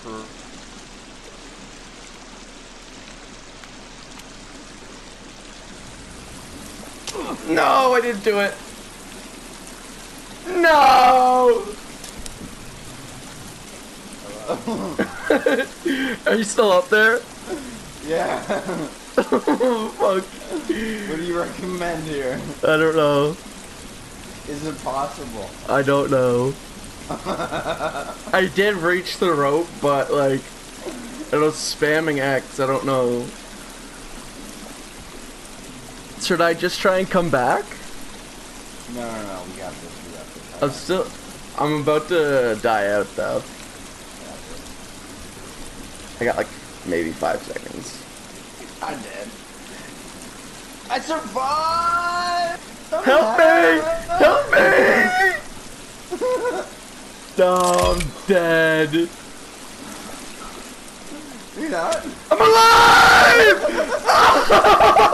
for... No, I didn't do it. No! Are you still up there? Yeah. Oh, fuck. What do you recommend here? I don't know. Is it possible? I don't know. I did reach the rope, but like, it was spamming X. I don't know. Should I just try and come back? No, we got this. I'm about to die out though. I got like maybe 5 seconds. I'm dead. I survived! Help me! Help me! No, I'm dead. You're not? I'm alive!